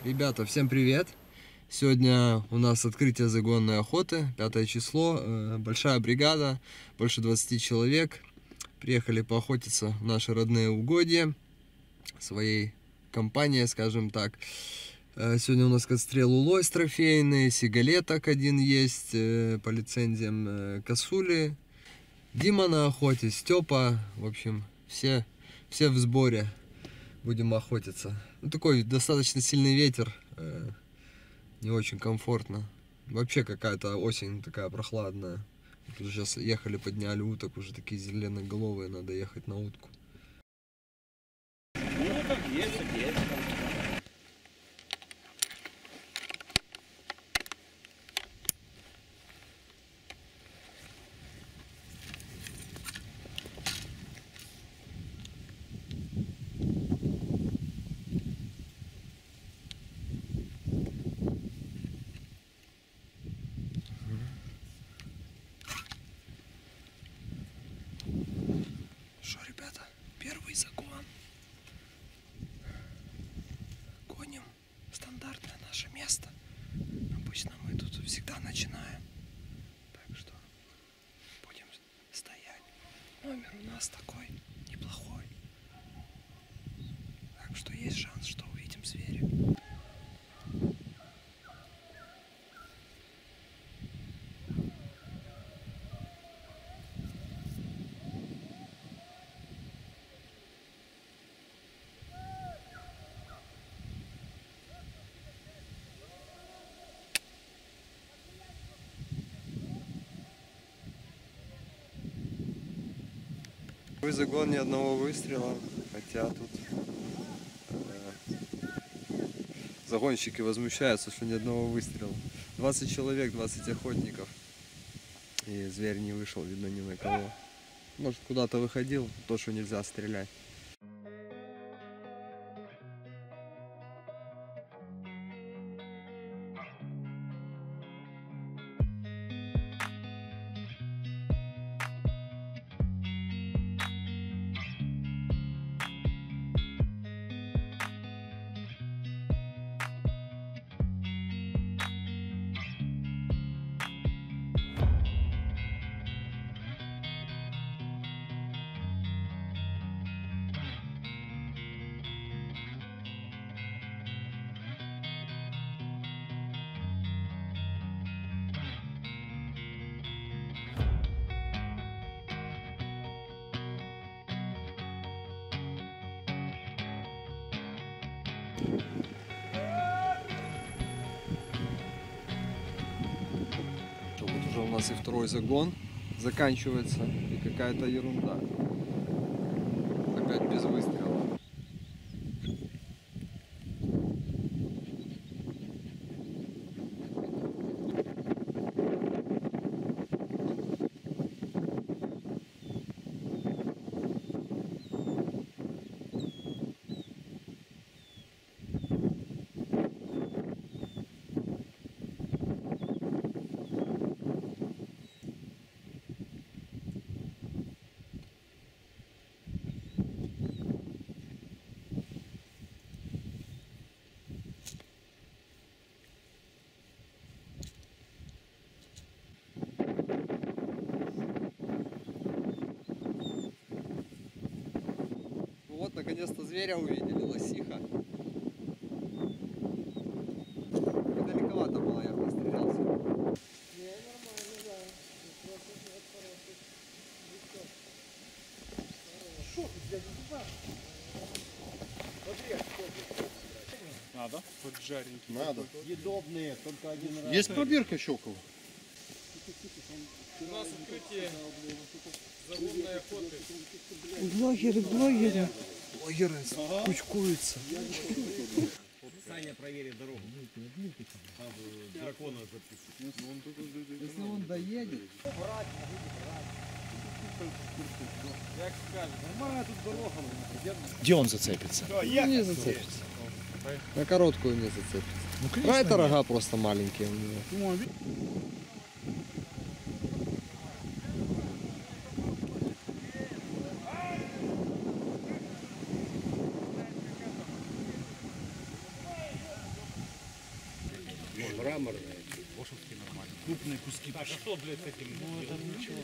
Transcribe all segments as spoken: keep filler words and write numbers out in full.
Ребята, всем привет! Сегодня у нас открытие загонной охоты, пятое число, большая бригада, больше двадцати человек. Приехали поохотиться в наши родные угодья, своей компанией, скажем так. Сегодня у нас к отстрелу лось трофейный, сигалеток один есть, по лицензиям косули. Дима на охоте, Степа, в общем, все, все в сборе. Будем охотиться. Ну, такой достаточно сильный ветер, э, не очень комфортно. Вообще какая-то осень такая прохладная. Тут сейчас ехали, подняли уток, уже такие зеленоголовые, надо ехать на утку. Уток есть, есть. Что, ребята, первый загон. Гоним стандартное наше место. Обычно мы тут всегда начинаем. Так что будем стоять. Номер у нас такой неплохой. Так что есть шанс, что увидим зверя. Вы загон ни одного выстрела, хотя тут э, загонщики возмущаются, что ни одного выстрела. двадцать человек, двадцать охотников, и зверь не вышел, видно, ни на кого. Может, куда-то выходил, то, что нельзя стрелять. Вот уже у нас и второй загон заканчивается, и какая-то ерунда. Опять без выстрела. Вот, наконец-то зверя увидели, лосиха. Далековато было, я прострелялся. Не, нормально, да. Просто нет, хороший. Что ты, блядь, туда? Смотри, Надо? Поджаренький. Надо. Съедобные, только один раз. Есть пробирка Щелкова? У нас открытие загонной охоты. Блогеры, блогеры. Блогеры кучкуются. Саня проверит дорогу. Дракона запустить. Если он доедет. Як скажешь. Нормально тут дорога. Где он зацепится? Ну, не зацепится. На короткую не зацепится. Ну, А это рога просто маленькие у него. мраморная. Лошадки нормально. Крупные куски. А что, блядь, с этим? Ну, это ничего.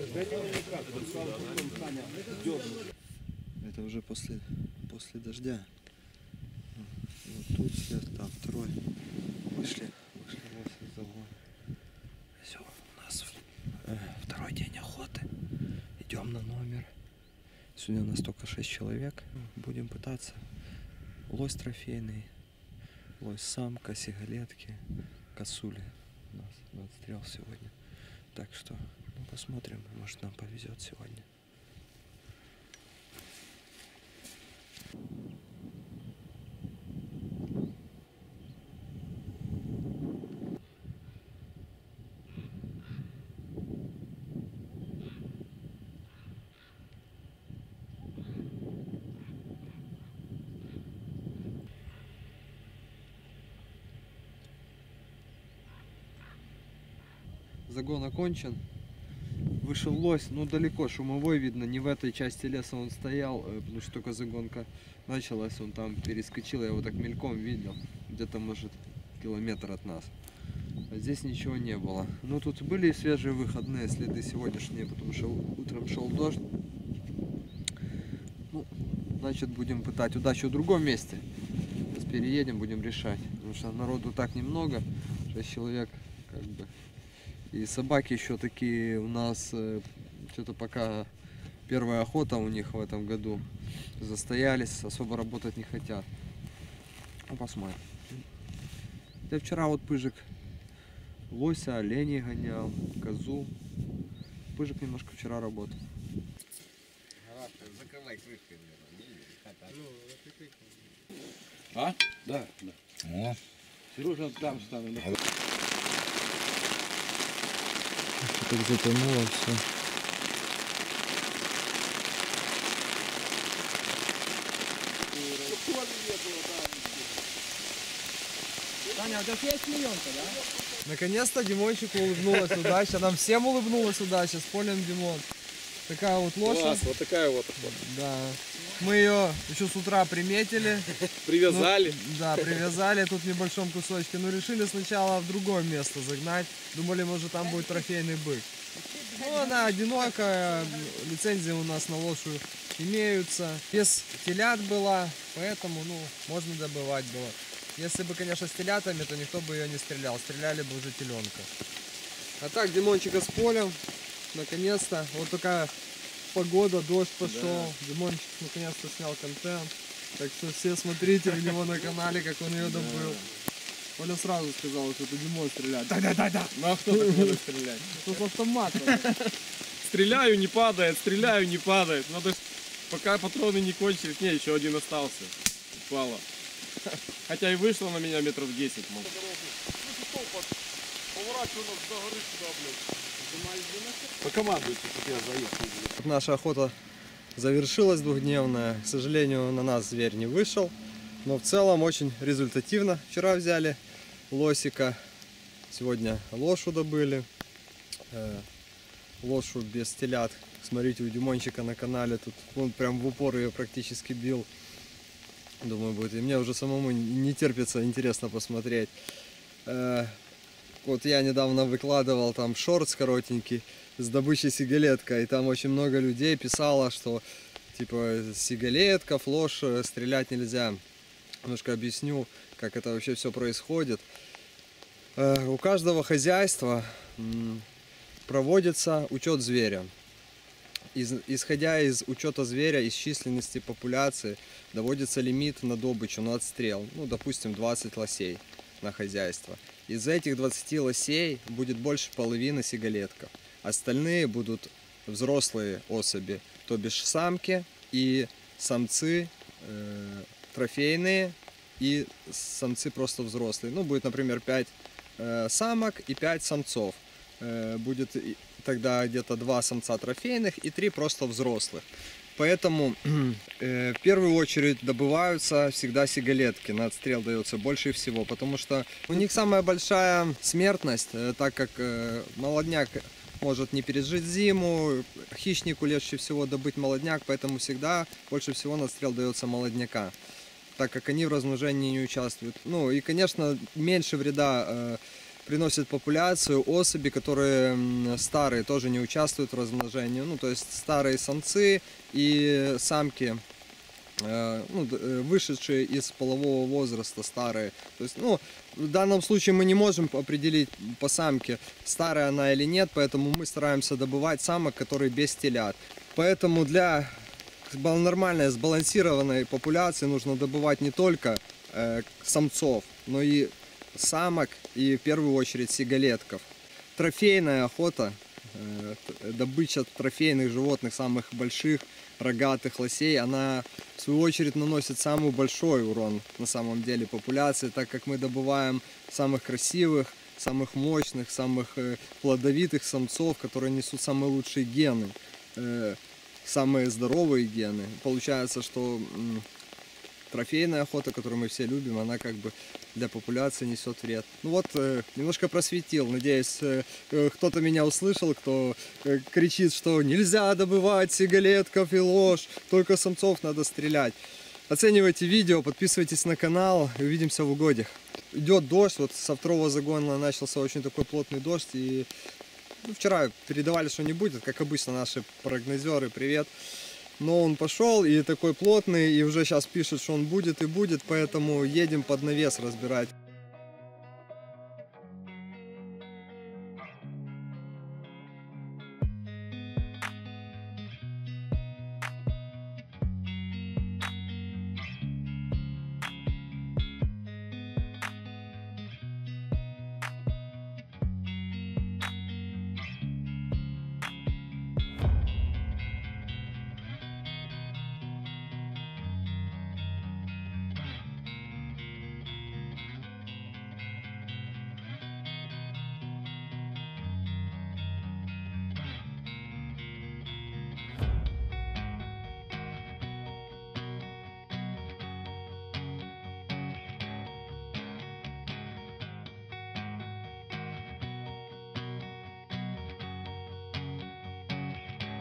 Это уже после, после дождя. Вот тут след, там второй. Вышли, вышли из загона. Все, у нас э, второй день охоты. Идем на номер. Сегодня у нас только шесть человек. Будем пытаться. Лось трофейный, лось самка, сигалетки, косули. У нас на отстрел сегодня. Так что ну, посмотрим, может нам повезет сегодня. Загон окончен. Вышел лось, ну далеко, шумовой видно, не в этой части леса он стоял, потому что только загонка началась, он там перескочил, я его так мельком видел, где-то может километр от нас. А здесь ничего не было. Ну тут были свежие выходные следы сегодняшние, потому что утром шел дождь. Ну, значит будем пытать удачу в другом месте. Сейчас переедем, будем решать, потому что народу так немного, шесть человек как бы. И собаки еще такие у нас, э, что-то пока первая охота у них в этом году, застоялись, особо работать не хотят. Ну, посмотрим. Я вчера вот Пыжик лося, оленей гонял, козу. Пыжик немножко вчера работал. Закрывай крышкой, наверное. А? Да, да. О. Сережа там станет. Так затянуло все. Таня, у тебя есть клеенка, да? Наконец-то Димончику улыбнулась удача. Нам всем улыбнулась удача с полем Димон. Такая вот лошадь. Класс, вот такая вот охота. Да. Мы ее еще с утра приметили. Привязали. Ну, да, привязали тут в небольшом кусочке. Но решили сначала в другое место загнать. Думали, может там будет трофейный бык. Ну, она одинокая. Лицензии у нас на лошадь имеются. Без телят была, поэтому, ну, можно добывать было. Если бы, конечно, с телятами, то никто бы ее не стрелял. Стреляли бы уже теленка. А так, Димончика с полем. Наконец-то. Вот такая погода, дождь пошел. Да. Димончик наконец-то снял контент. Так что все смотрите у него на канале, как он ее добыл. Да. Оля сразу сказала, что это Димон стреляет. Да-да-да-да. Ну а кто так может стрелять? Ну с автомата. Стреляю, не падает, стреляю, не падает. Надо, пока патроны не кончились. Не, еще один остался. Упало. Хотя и вышло на меня метров десять. Поворачивай нас до горы сюда, блядь. Покомандуйте, чтобы я заехал. Наша охота завершилась двухдневная. К сожалению, на нас зверь не вышел. Но в целом очень результативно. Вчера взяли лосика. Сегодня лошу добыли. Э, лошу без телят. Смотрите, у Димончика на канале. Тут он прям в упор ее практически бил. Думаю, будет. И мне уже самому не терпится, интересно посмотреть. Э, Вот я недавно выкладывал там шортс коротенький с добычей сигалетка, и там очень много людей писало, что типа сигалетка, флош, стрелять нельзя. Немножко объясню, как это вообще все происходит. У каждого хозяйства проводится учет зверя. Исходя из учета зверя, из численности популяции, доводится лимит на добычу, на отстрел. Ну, допустим, двадцать лосей на хозяйство. Из этих двадцати лосей будет больше половины сигалетков. Остальные будут взрослые особи, то бишь самки и самцы э, трофейные и самцы просто взрослые. Ну, будет, например, пять э, самок и пять самцов. Э, будет тогда где-то два самца трофейных и три просто взрослых. Поэтому э, в первую очередь добываются всегда сигалетки, на отстрел дается больше всего, потому что у них самая большая смертность, э, так как э, молодняк может не пережить зиму, хищнику легче всего добыть молодняк, поэтому всегда больше всего на отстрел дается молодняка. так как они в размножении не участвуют. Ну и, конечно, меньше вреда э, приносит популяцию особи, которые старые, тоже не участвуют в размножении. Ну, то есть старые самцы и самки, э, ну, вышедшие из полового возраста, старые. То есть, ну, в данном случае мы не можем определить по самке, старая она или нет, поэтому мы стараемся добывать самок, которые без телят. Поэтому для нормальной сбалансированной популяции нужно добывать не только э, самцов, но и самок и в первую очередь сигалетков. Трофейная охота, э, добыча трофейных животных, самых больших, рогатых лосей, она в свою очередь наносит самый большой урон на самом деле популяции, так как мы добываем самых красивых, самых мощных, самых э, плодовитых самцов, которые несут самые лучшие гены. Э, самые здоровые гены. Получается, что м, трофейная охота, которую мы все любим, она как бы для популяции несет вред. Ну вот, э, немножко просветил. Надеюсь, э, э, кто-то меня услышал, кто э, кричит, что нельзя добывать сигалетков и ложь, только самцов надо стрелять. Оценивайте видео, подписывайтесь на канал и увидимся в угодьях. Идет дождь, вот со второго загона начался очень такой плотный дождь, и ну, вчера передавали, что не будет, как обычно наши прогнозеры, привет. Но он пошел и такой плотный, и уже сейчас пишут, что он будет и будет, поэтому едем под навес разбирать.